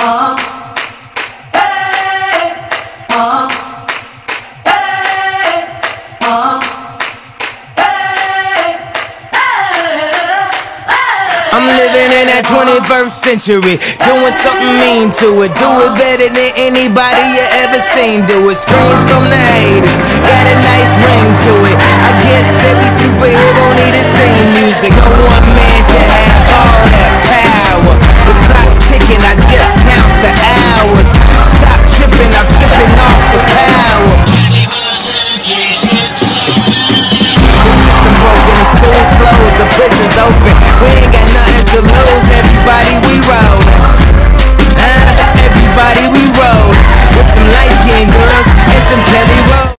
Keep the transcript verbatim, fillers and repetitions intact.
uh, hey, uh, hey, uh, hey, hey, hey. I'm living in that twenty-first century, doing something mean to it. Do it better than anybody you ever seen do it. Screams from the haters, got a nice ring to it. I guess every superhero need his theme music.